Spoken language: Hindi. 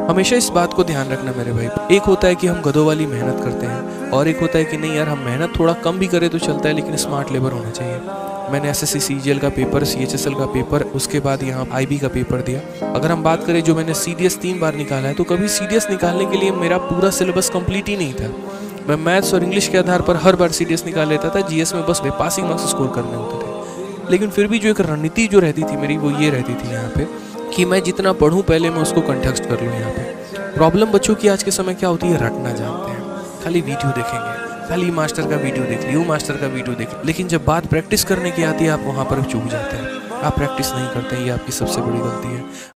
हमेशा इस बात को ध्यान रखना मेरे भाई, एक होता है कि हम गधों वाली मेहनत करते हैं और एक होता है कि नहीं यार हम मेहनत थोड़ा कम भी करें तो चलता है लेकिन स्मार्ट लेबर होना चाहिए। मैंने एसएससी सीजीएल का पेपर, सीएचएसएल का पेपर, उसके बाद यहाँ आईबी का पेपर दिया। अगर हम बात करें जो मैंने सीडीएस 3 बार निकाला है, तो कभी सीडीएस निकालने के लिए मेरा पूरा सिलेबस कंप्लीट ही नहीं था। मैं मैथ्स और इंग्लिश के आधार पर हर बार सीडीएस निकाल लेता था, जीएस में बस पासिंग मार्क्स स्कोर करने होते थे। लेकिन फिर भी जो एक रणनीति जो रहती थी मेरी, वो ये रहती थी यहाँ पे कि मैं जितना पढ़ूं पहले मैं उसको कंटेक्स्ट कर लूँ। यहाँ पे प्रॉब्लम बच्चों की आज के समय क्या होती है, रटना जानते हैं, खाली वीडियो देखेंगे, खाली मास्टर का वीडियो देख लिया, मास्टर का वीडियो देख, लेकिन जब बात प्रैक्टिस करने की आती है आप वहाँ पर चूक जाते हैं। आप प्रैक्टिस नहीं करते, ये आपकी सबसे बड़ी गलती है।